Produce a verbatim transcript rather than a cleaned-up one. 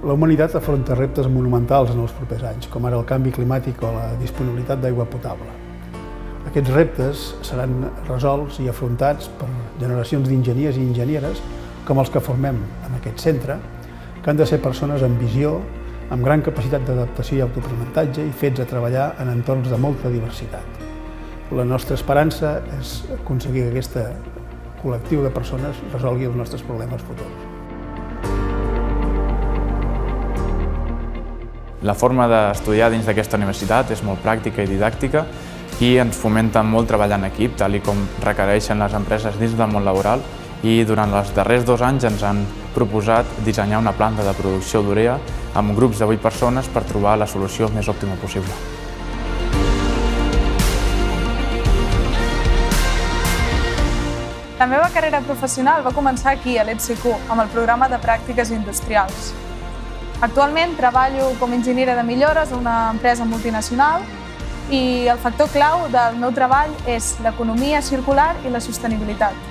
La humanitat afronta reptes monumentals en els propers anys, com ara el canvi climàtic o la disponibilitat d'aigua potable. Aquests reptes seran resolts i afrontats per generacions d'enginyers i enginyeres com els que formem en aquest centre, que han de ser persones amb visió, amb gran capacitat d'adaptació i autoaprenentatge i fets a treballar en entorns de molta diversitat. La nostra esperança és aconseguir que aquest col·lectiu de persones resolgui els nostres problemes futurs. La forma d'estudiar dins d'aquesta universitat és molt pràctica i didàctica i ens fomenta molt treballar en equip, tal com requereixen les empreses dins del món laboral, i durant els darrers dos anys ens han proposat dissenyar una planta de producció d'urea amb grups de vuit persones per trobar la solució més òptima possible. La meva carrera professional va començar aquí, a l'E P S I C U, amb el programa de pràctiques industrials. Actualment treballo com a enginyera de millores a una empresa multinacional i el factor clau del meu treball és l'economia circular i la sostenibilitat.